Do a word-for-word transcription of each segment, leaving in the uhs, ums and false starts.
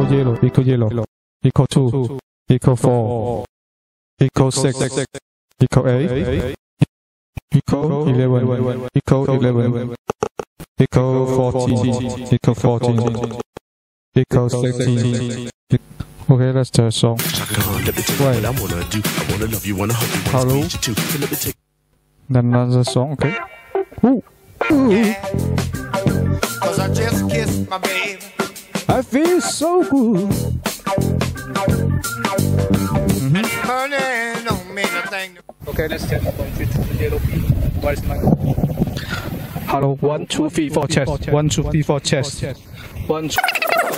yellow, equal yellow, equal two, equal four, equal six, equal eight, equal eleven, equal eleven, equal fourteen, equal fourteen, equal sixteen. Okay, let's try a song. Wait. Hello. Then another song, okay. Ooh. Ooh. Cause I just kissed my baby. I feel so good. Mm-hmm. Money don't mean a thing. Okay, let's test one, two, three, yellow. What is my? Hello, one, two, three, four, chest. One, two, three, four, chest. One, two.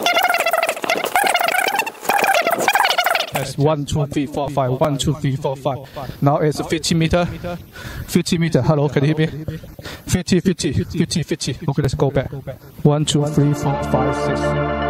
Yes, one, two, three, four, five. One, two, three, four, five. Now it's fifty meter. fifty meter. Hello, can you hear me? fifty, fifty, fifty, fifty. Okay, let's go back. One, two, three, four, five, six.